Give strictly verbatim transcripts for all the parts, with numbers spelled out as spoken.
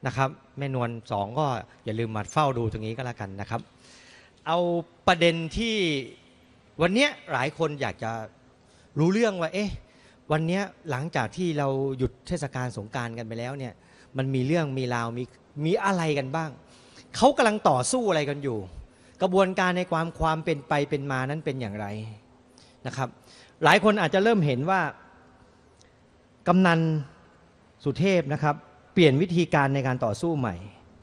นะครับแม่นวลสองก็อย่าลืมมาเฝ้าดูตรงนี้ก็แล้วกันนะครับเอาประเด็นที่วันนี้หลายคนอยากจะรู้เรื่องว่าเอ๊ะวันนี้หลังจากที่เราหยุดเทศกาลสงกรานต์กันไปแล้วเนี่ยมันมีเรื่องมีราวมีมีอะไรกันบ้างเขากำลังต่อสู้อะไรกันอยู่กระบวนการในความความเป็นไปเป็นมานั้นเป็นอย่างไรนะครับหลายคนอาจจะเริ่มเห็นว่ากำนันสุเทพนะครับเปลี่ยนวิธีการในการต่อสู้ใหม่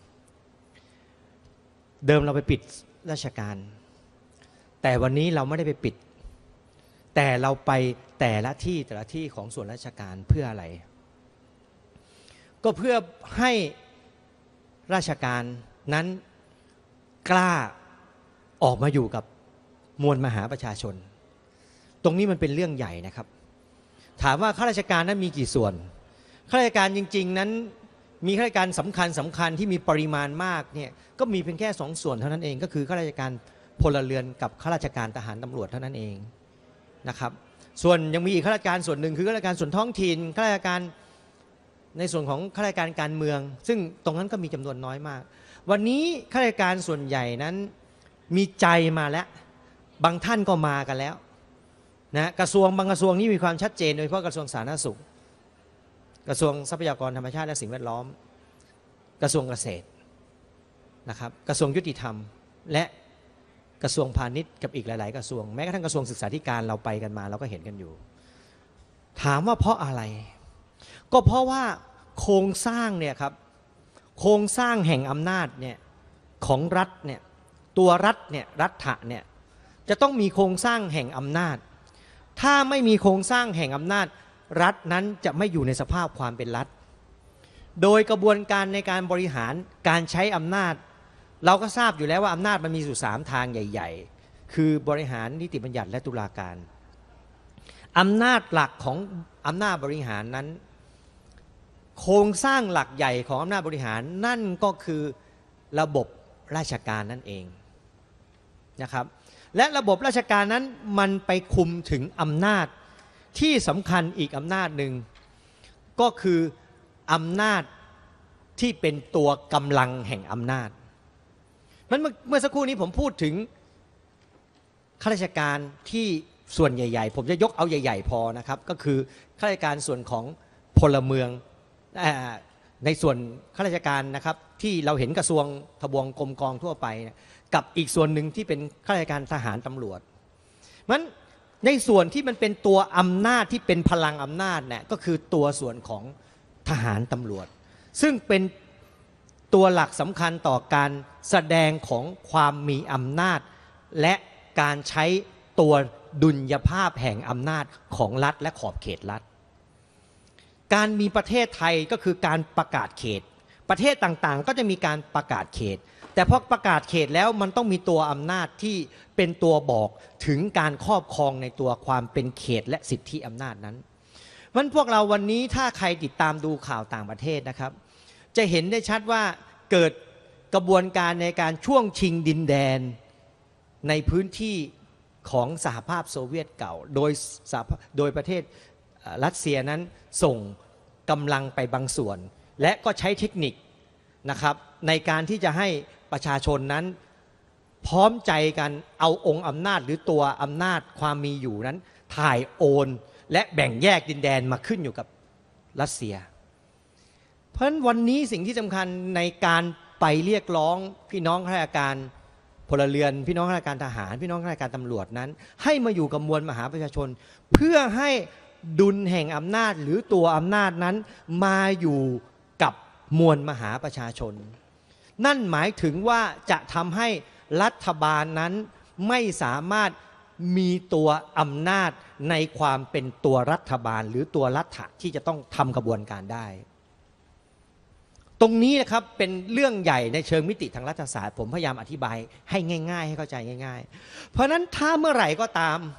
เดิมเราไปปิดราชการแต่วันนี้เราไม่ได้ไปปิดแต่เราไปแต่ละที่แต่ละที่ของส่วนราชการเพื่ออะไรก็เพื่อให้ราชการนั้นกล้าออกมาอยู่กับมวลมหาประชาชนตรงนี้มันเป็นเรื่องใหญ่นะครับถามว่าข้าราชการนั้นมีกี่ส่วนข้าราชการจริงๆนั้นมีข้าราชการสำคัญสำคัญที่มีปริมาณมากเนี่ยก็มีเพียงแค่สองส่วนเท่านั้นเองก็คือข้าราชการพลเรือนกับข้าราชการทหารตำรวจเท่านั้นเองนะครับส่วนยังมีอีกข้าราชการส่วนหนึ่งคือข้าราชการส่วนท้องถิ่นข้าราชการในส่วนของข้าราชการการเมืองซึ่งตรงนั้นก็มีจำนวนน้อยมากวันนี้ข้าราชการส่วนใหญ่นั้นมีใจมาแล้วบางท่านก็มากันแล้วนะกระทรวงบางกระทรวงนี่มีความชัดเจนโดยเฉพาะกระทรวงสาธารณสุขกระทรวงทรัพยากรธรรมชาติและสิ่งแวดล้อมกระทรวงเกษตรนะครับกระทรวงยุติธรรมและกระทรวงพาณิชย์กับอีกหลายๆกระทรวงแม้กระทั่งกระทรวงศึกษาธิการเราไปกันมาเราก็เห็นกันอยู่ถามว่าเพราะอะไรก็เพราะว่าโครงสร้างเนี่ยครับโครงสร้างแห่งอำนาจเนี่ยของรัฐเนี่ยตัวรัฐเนี่ยรัฐะเนี่ยจะต้องมีโครงสร้างแห่งอำนาจถ้าไม่มีโครงสร้างแห่งอำนาจรัฐนั้นจะไม่อยู่ในสภาพความเป็นรัฐโดยกระบวนการในการบริหารการใช้อำนาจเราก็ทราบอยู่แล้วว่าอำนาจมันมีอยู่สามทางใหญ่ๆคือบริหารนิติบัญญัติและตุลาการอำนาจหลักของอำนาจบริหารนั้นโครงสร้างหลักใหญ่ของอำนาจบริหารนั่นก็คือระบบราชการนั่นเองนะครับและระบบราชการนั้นมันไปคุมถึงอำนาจที่สำคัญอีกอำนาจหนึ่งก็คืออำนาจที่เป็นตัวกำลังแห่งอำนาจมันเมื่อสักครู่นี้ผมพูดถึงข้าราชการที่ส่วนใหญ่ๆผมจะยกเอาใหญ่ๆพอนะครับก็คือข้าราชการส่วนของพลเมืองในส่วนข้าราชการนะครับที่เราเห็นกระทรวงทบวงกรมกองทั่วไปกับอีกส่วนหนึ่งที่เป็นข้าราชการทหารตำรวจมันในส่วนที่มันเป็นตัวอำนาจที่เป็นพลังอำนาจเนี่ยก็คือตัวส่วนของทหารตำรวจซึ่งเป็นตัวหลักสำคัญต่อการแสดงของความมีอำนาจและการใช้ตัวดุลยภาพแห่งอำนาจของรัฐและขอบเขตรัฐการมีประเทศไทยก็คือการประกาศเขตประเทศต่างๆก็จะมีการประกาศเขตแต่พอประกาศเขตแล้วมันต้องมีตัวอำนาจที่เป็นตัวบอกถึงการครอบครองในตัวความเป็นเขตและสิทธิอำนาจนั้นมันพวกเราวันนี้ถ้าใครติดตามดูข่าวต่างประเทศนะครับจะเห็นได้ชัดว่าเกิดกระบวนการในการช่วงชิงดินแดนในพื้นที่ของสหภาพโซเวียตเก่าโดยโดยประเทศรัสเซียนั้นส่งกำลังไปบางส่วนและก็ใช้เทคนิคนะครับในการที่จะให้ประชาชนนั้นพร้อมใจกันเอาองค์อำนาจหรือตัวอำนาจความมีอยู่นั้นถ่ายโอนและแบ่งแยกดินแดนมาขึ้นอยู่กับรัสเซียเพราะฉะนั้นวันนี้สิ่งที่สำคัญในการไปเรียกร้องพี่น้องข้าราชการพลเรือนพี่น้องข้าราชการทหารพี่น้องข้าราชการตำรวจนั้นให้มาอยู่กับมวลมหาประชาชนเพื่อให้ดุลแห่งอำนาจหรือตัวอำนาจนั้นมาอยู่กับมวลมหาประชาชนนั่นหมายถึงว่าจะทำให้รัฐบาลนั้นไม่สามารถมีตัวอำนาจในความเป็นตัวรัฐบาลหรือตัวรัฐะที่จะต้องทำกระบวนการได้ตรงนี้นะครับเป็นเรื่องใหญ่ในเชิงมิติทางรัฐศาสตร์ผมพยายามอธิบายให้ง่ายๆให้เข้าใจง่ายๆเพราะนั้นถ้าเมื่อไหร่ก็ตาม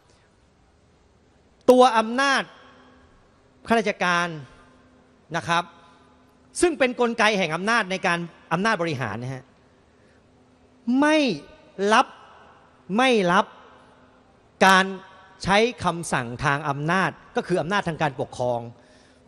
ตัวอำนาจข้าราชการนะครับซึ่งเป็นกลไกแห่งอำนาจในการอำนาจบริหารนะฮะไม่รับไม่รับการใช้คำสั่งทางอำนาจก็คืออำนาจทางการปกครอง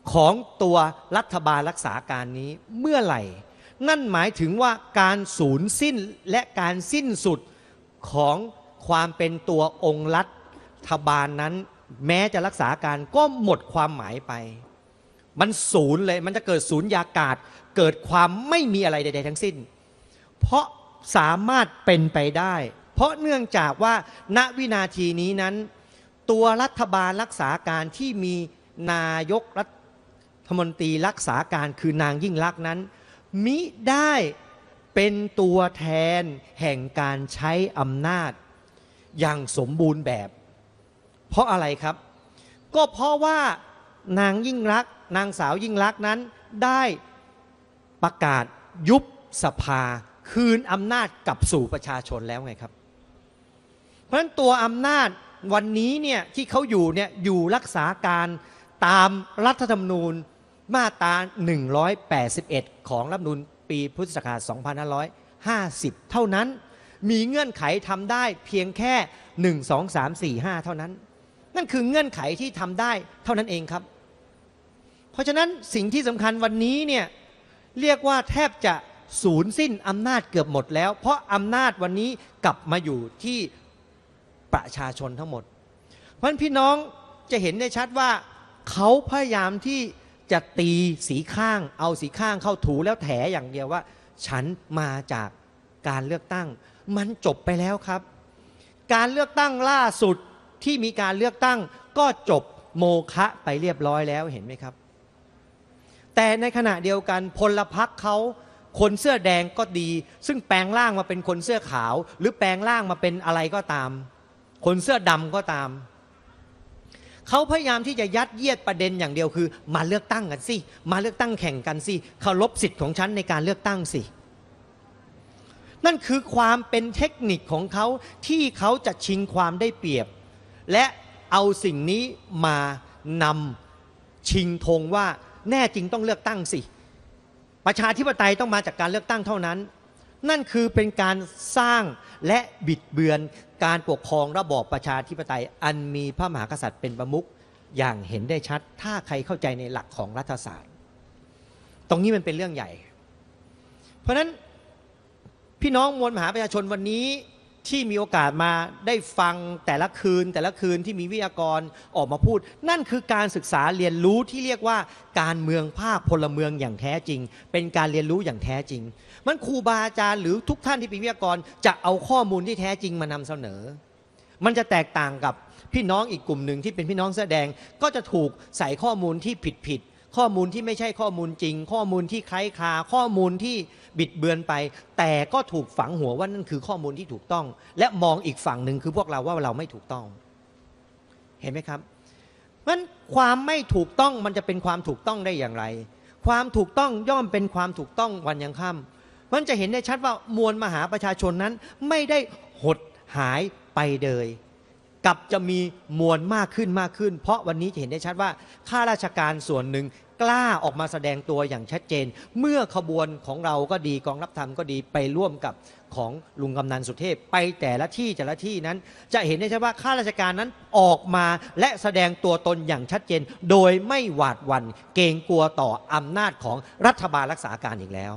ของตัวรัฐบาลรักษาการนี้เมื่อไหร่นั่นหมายถึงว่าการสูญสิ้นและการสิ้นสุดของความเป็นตัวองค์รัฐบาลนั้นแม้จะรักษาการก็หมดความหมายไปมันศูนย์เลยมันจะเกิดศูนย์ยากาศเกิดความไม่มีอะไรใดๆทั้งสิ้นเพราะสามารถเป็นไปได้เพราะเนื่องจากว่าณวินาทีนี้นั้นตัวรัฐบาลรักษาการที่มีนายกรัฐมนตรีรักษาการคือนางยิ่งลักษณ์นั้นมิได้เป็นตัวแทนแห่งการใช้อำนาจอย่างสมบูรณ์แบบเพราะอะไรครับก็เพราะว่านางยิ่งลักษณ์นางสาวยิ่งลักษณ์นั้นได้ประกาศยุบสภาคืนอำนาจกลับสู่ประชาชนแล้วไงครับเพราะฉะนั้นตัวอำนาจวันนี้เนี่ยที่เขาอยู่เนี่ยอยู่รักษาการตามรัฐธรรมนูญมาตราหนึ่งร้อยแปดสิบเอ็ดของรัฐธรรมนูญปีพุทธศักราชสองพันห้าร้อยห้าสิบเท่านั้นมีเงื่อนไขทำได้เพียงแค่หนึ่ง สอง สาม สี่ ห้าเท่านั้นนั่นคือเงื่อนไขที่ทำได้เท่านั้นเองครับเพราะฉะนั้นสิ่งที่สำคัญวันนี้เนี่ยเรียกว่าแทบจะสูญสิ้นอำนาจเกือบหมดแล้วเพราะอำนาจวันนี้กลับมาอยู่ที่ประชาชนทั้งหมดเพราะฉะนั้นพี่น้องจะเห็นได้ชัดว่าเขาพยายามที่จะตีสีข้างเอาสีข้างเข้าถูแล้วแถอย่างเดียวว่าฉันมาจากการเลือกตั้งมันจบไปแล้วครับการเลือกตั้งล่าสุดที่มีการเลือกตั้งก็จบโมฆะไปเรียบร้อยแล้วเห็นไหมครับแต่ในขณะเดียวกันพลพรรคเขาคนเสื้อแดงก็ดีซึ่งแปลงร่างมาเป็นคนเสื้อขาวหรือแปลงร่างมาเป็นอะไรก็ตามคนเสื้อดำก็ตามเขาพยายามที่จะยัดเยียดประเด็นอย่างเดียวคือมาเลือกตั้งกันสิมาเลือกตั้งแข่งกันสิเคารพสิทธิ์ของฉันในการเลือกตั้งสินั่นคือความเป็นเทคนิคของเขาที่เขาจะชิงความได้เปรียบและเอาสิ่งนี้มานำชิงธงว่าแน่จริงต้องเลือกตั้งสิประชาธิปไตยต้องมาจากการเลือกตั้งเท่านั้นนั่นคือเป็นการสร้างและบิดเบือนการปกครองระบอบประชาธิปไตยอันมีพระมหากษัตริย์เป็นประมุขอย่างเห็นได้ชัดถ้าใครเข้าใจในหลักของรัฐศาสตร์ตรงนี้มันเป็นเรื่องใหญ่เพราะฉะนั้นพี่น้องมวลมหาประชาชนวันนี้ที่มีโอกาสมาได้ฟังแต่ละคืนแต่ละคืนที่มีวิทยากรออกมาพูดนั่นคือการศึกษาเรียนรู้ที่เรียกว่าการเมืองภาคพลเมืองอย่างแท้จริงเป็นการเรียนรู้อย่างแท้จริงมันครูบาอาจารย์หรือทุกท่านที่เป็นวิทยากรจะเอาข้อมูลที่แท้จริงมานำเสนอมันจะแตกต่างกับพี่น้องอีกกลุ่มหนึ่งที่เป็นพี่น้องแสดงก็จะถูกใส่ข้อมูลที่ผิดผิดข้อมูลที่ไม่ใช่ข้อมูลจริงข้อมูลที่คล้ายคลาข้อมูลที่บิดเบือนไปแต่ก็ถูกฝังหัวว่านั่นคือข้อมูลที่ถูกต้องและมองอีกฝั่งหนึ่งคือพวกเราว่าเราไม่ถูกต้องเห็นไหมครับมันความไม่ถูกต้องมันจะเป็นความถูกต้องได้อย่างไรความถูกต้องย่อมเป็นความถูกต้องวันยังค่ำมันจะเห็นได้ชัดว่ามวลมหาประชาชนนั้นไม่ได้หดหายไปเลยกลับจะมีมวลมากขึ้นมากขึ้นเพราะวันนี้จะเห็นได้ชัดว่าข้าราชการส่วนหนึ่งกล้าออกมาแสดงตัวอย่างชัดเจนเมื่อขบวนของเราก็ดีกองรับธรรมก็ดีไปร่วมกับของลุงกำนันสุเทพไปแต่ละที่แต่ละที่นั้นจะเห็นได้ชัดว่าข้าราชการนั้นออกมาและแสดงตัวตนอย่างชัดเจนโดยไม่หวาดหวั่นเกรงกลัวต่ออำนาจของรัฐบาลรักษาการอีกแล้ว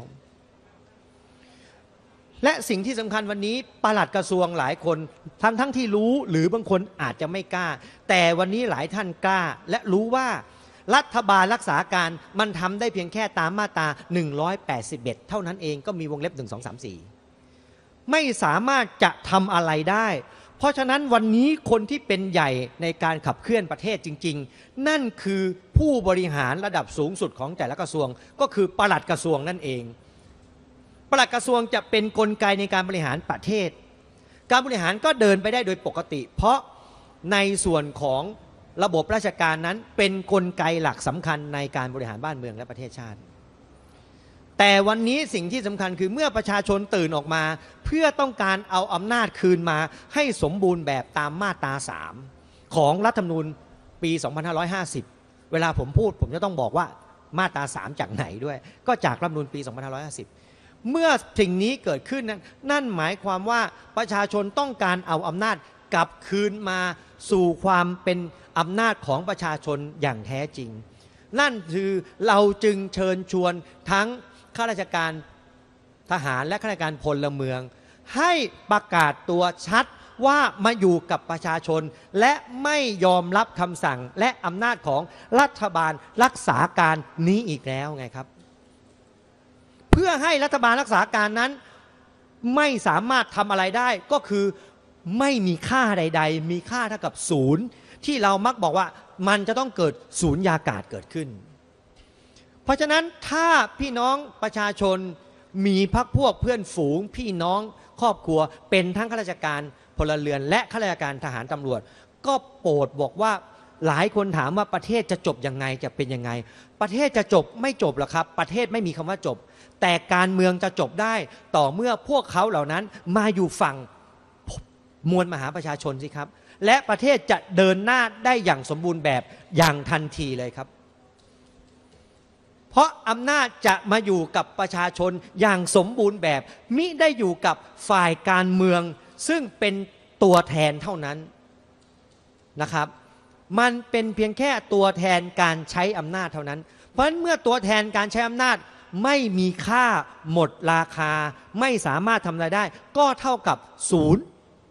และสิ่งที่สำคัญวันนี้ปลัดกระทรวงหลายคนทั้งทั้งที่รู้หรือบางคนอาจจะไม่กล้าแต่วันนี้หลายท่านกล้าและรู้ว่ารัฐบาลรักษาการมันทำได้เพียงแค่ตามมาตราหนึ่งร้อยแปดสิบเอ็ดเท่านั้นเองก็มีวงเล็บหนึ่ง สอง สาม สี่ไม่สามารถจะทำอะไรได้เพราะฉะนั้นวันนี้คนที่เป็นใหญ่ในการขับเคลื่อนประเทศจริงๆนั่นคือผู้บริหารระดับสูงสุดของแต่ละกระทรวงก็คือปลัดกระทรวงนั่นเองปลัดกระทรวงจะเป็นกลไกในการบริหารประเทศการบริหารก็เดินไปได้โดยปกติเพราะในส่วนของระบบราชการนั้นเป็นกลไกหลักสำคัญในการบริหารบ้านเมืองและประเทศชาติแต่วันนี้สิ่งที่สำคัญคือเมื่อประชาชนตื่นออกมาเพื่อต้องการเอาอำนาจคืนมาให้สมบูรณ์แบบตามมาตราสามของรัฐธรรมนูญปี สองพันห้าร้อยห้าสิบ เวลาผมพูดผมจะต้องบอกว่ามาตราสามจากไหนด้วยก็จากรัฐธรรมนูญปี สองพันห้าร้อยห้าสิบเมื่อสิ่งนี้เกิดขึ้นนั้นนั่นหมายความว่าประชาชนต้องการเอาอำนาจกลับคืนมาสู่ความเป็นอำนาจของประชาชนอย่างแท้จริงนั่นคือเราจึงเชิญชวนทั้งข้าราชการทหารและข้าราชการพลเมืองให้ประกาศตัวชัดว่ามาอยู่กับประชาชนและไม่ยอมรับคำสั่งและอำนาจของรัฐบาลรักษาการนี้อีกแล้วไงครับเพื่อให้รัฐบาลรักษาการนั้นไม่สามารถทำอะไรได้ก็คือไม่มีค่าใดๆมีค่าเท่ากับศูนย์ที่เรามักบอกว่ามันจะต้องเกิดศูนย์ยากาศเกิดขึ้นเพราะฉะนั้นถ้าพี่น้องประชาชนมีพรรคพวกเพื่อนฝูงพี่น้องครอบครัวเป็นทั้งข้าราชการพลเรือนและข้าราชการทหารตำรวจก็โปรดบอกว่าหลายคนถามว่าประเทศจะจบยังไงจะเป็นยังไงประเทศจะจบไม่จบหรอกครับประเทศไม่มีคำว่าจบแต่การเมืองจะจบได้ต่อเมื่อพวกเขาเหล่านั้นมาอยู่ฝั่งมวลมหาประชาชนสิครับและประเทศจะเดินหน้าได้อย่างสมบูรณ์แบบอย่างทันทีเลยครับเพราะอำนาจจะมาอยู่กับประชาชนอย่างสมบูรณ์แบบมิได้อยู่กับฝ่ายการเมืองซึ่งเป็นตัวแทนเท่านั้นนะครับมันเป็นเพียงแค่ตัวแทนการใช้อำนาจเท่านั้นเพราะฉะนั้นเมื่อตัวแทนการใช้อำนาจไม่มีค่าหมดราคาไม่สามารถทำอะไรได้ก็เท่ากับศูนย์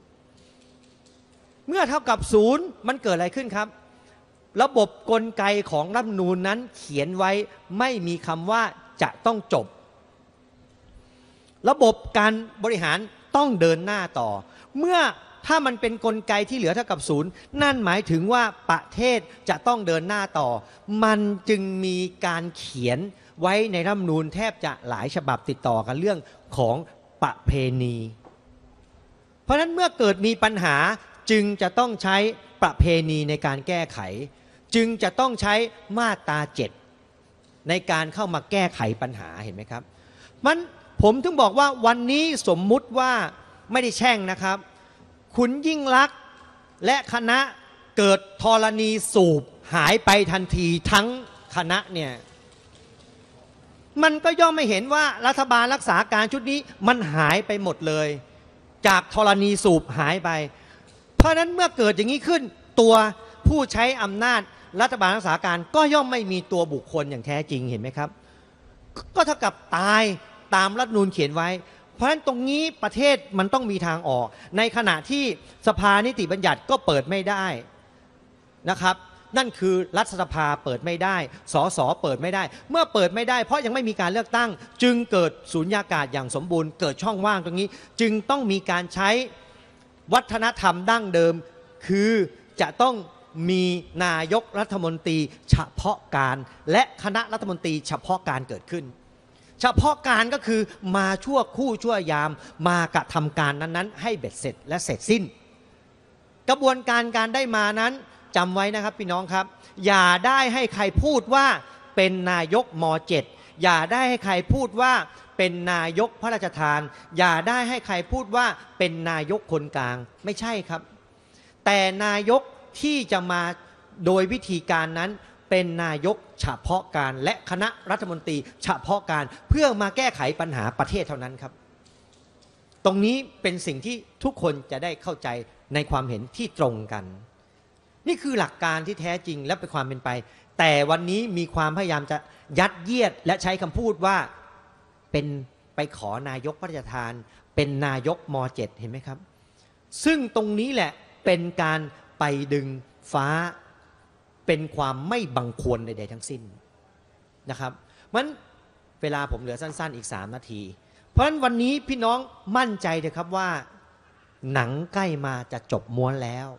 เมื่อเท่ากับศูนย์มันเกิดอะไรขึ้นครับระบบกลไกของรัฐธรรมนูญนั้นเขียนไว้ไม่มีคำว่าจะต้องจบระบบการบริหารต้องเดินหน้าต่อเมื่อถ้ามันเป็นกลไกที่เหลือเท่ากับศูนย์นั่นหมายถึงว่าประเทศจะต้องเดินหน้าต่อมันจึงมีการเขียนไว้ในรัฐธรรมนูญแทบจะหลายฉบับติดต่อกันเรื่องของประเพณีเพราะฉะนั้นเมื่อเกิดมีปัญหาจึงจะต้องใช้ประเพณีในการแก้ไขจึงจะต้องใช้มาตราเจ็ดในการเข้ามาแก้ไขปัญหาเห็นไหมครับมันผมถึงบอกว่าวันนี้สมมุติว่าไม่ได้แช่งนะครับคุณยิ่งลักษณ์และคณะเกิดธรณีสูบหายไปทันทีทั้งคณะเนี่ยมันก็ย่อมไม่เห็นว่ารัฐบาลรักษาการชุดนี้มันหายไปหมดเลยจากธรณีสูบหายไปเพราะนั้นเมื่อเกิดอย่างนี้ขึ้นตัวผู้ใช้อำนาจรัฐบาลรักษาการก็ย่อมไม่มีตัวบุคคลอย่างแท้จริงเห็นไหมครับก็เท่ากับตายตามรัฐธรรมนูญเขียนไว้เพราะฉะนั้นตรงนี้ประเทศมันต้องมีทางออกในขณะที่สภานิติบัญญัติก็เปิดไม่ได้นะครับนั่นคือรัฐสภาเปิดไม่ได้สสเปิดไม่ได้เมื่อเปิดไม่ได้เพราะยังไม่มีการเลือกตั้งจึงเกิดสูญญากาศอย่างสมบูรณ์เกิดช่องว่างตรงนี้จึงต้องมีการใช้วัฒนธรรมดั้งเดิมคือจะต้องมีนายกรัฐมนตรีเฉพาะการและคณะรัฐมนตรีเฉพาะการเกิดขึ้นเฉพาะการก็คือมาชั่วคู่ชั่วยามมากระทำการนั้นๆให้เบ็ดเสร็จและเสร็จสิ้นกระบวนการการได้มานั้นจำไว้นะครับพี่น้องครับอย่าได้ให้ใครพูดว่าเป็นนายกม.เจ็ด อย่าได้ให้ใครพูดว่าเป็นนายกพระราชทานอย่าได้ให้ใครพูดว่าเป็นนายกคนกลางไม่ใช่ครับแต่นายกที่จะมาโดยวิธีการนั้นเป็นนายกเฉพาะการและคณะรัฐมนตรีเฉพาะการเพื่อมาแก้ไขปัญหาประเทศเท่านั้นครับตรงนี้เป็นสิ่งที่ทุกคนจะได้เข้าใจในความเห็นที่ตรงกันนี่คือหลักการที่แท้จริงและเป็นความเป็นไปแต่วันนี้มีความพยายามจะยัดเยียดและใช้คำพูดว่าเป็นไปขอนายกพระราชทานเป็นนายกม.เจ็ด เห็นไหมครับซึ่งตรงนี้แหละเป็นการไปดึงฟ้าเป็นความไม่บังควรใดๆทั้งสิ้นนะครับมันเวลาผมเหลือสั้นๆอีกสามนาทีเพราะฉะนั้นวันนี้พี่น้องมั่นใจเถอะครับว่าหนังใกล้มาจะจบม้วนแล้ว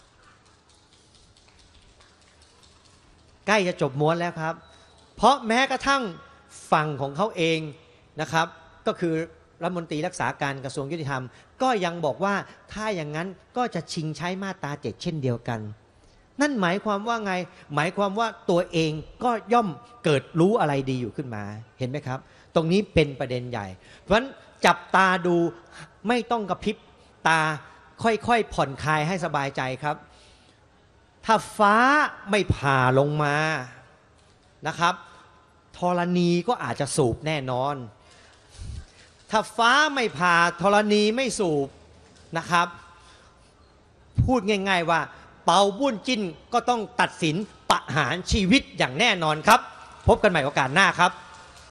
ใกล้จะจบม้วนแล้วครับเพราะแม้กระทั่งฝั่งของเขาเองนะครับก็คือรัฐมนตรีรักษาการกระทรวงยุติธรรมก็ยังบอกว่าถ้าอย่างนั้นก็จะชิงใช้มาตราเจ็ดเช่นเดียวกันนั่นหมายความว่าไงหมายความว่าตัวเองก็ย่อมเกิดรู้อะไรดีอยู่ขึ้นมาเห็นไหมครับตรงนี้เป็นประเด็นใหญ่เพราะฉะนั้นจับตาดูไม่ต้องกระพริบตาค่อยๆผ่อนคลายให้สบายใจครับถ้าฟ้าไม่ผ่าลงมานะครับธรณีก็อาจจะสูบแน่นอนถ้าฟ้าไม่ผ่าธรณีไม่สูบนะครับพูดง่ายๆว่าเปาบุญจิ้นก็ต้องตัดสินประหารชีวิตอย่างแน่นอนครับพบกันใหม่โอกาสหน้าครับ